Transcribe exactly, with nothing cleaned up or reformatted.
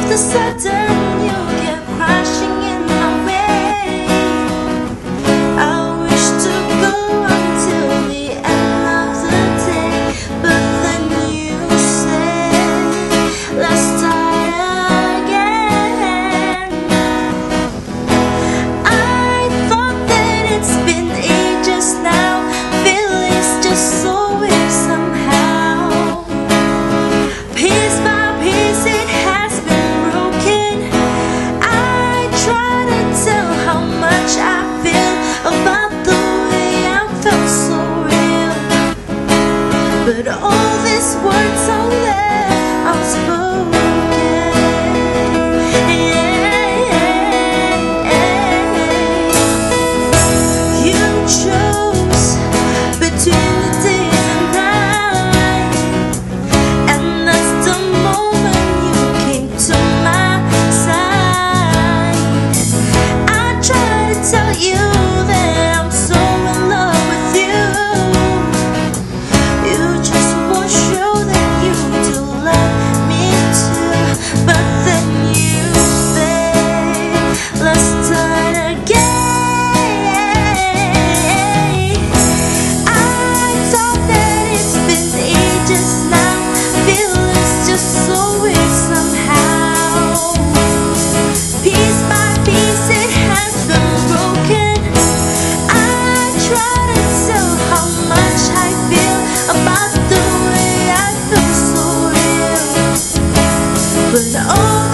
the sudden you get crashing in my way. I wish to go until the end of the day, but then you say let's start again. I thought that it's been ages now, feelings just so weird somehow. Piece by piece it has been broken. I try to tell how much I feel about the way I felt so real, but all these words are left unspoken. You chose between the day and night, and that's the moment you came to my side. I try to tell you that I'm so in love with you. You just won't show that you do love me too, but then you say let's start again. I thought that it's been ages now, feelings just so weird somehow. Piece by piece it has been broken. I try to tell how much I feel about the way I feel so real, but all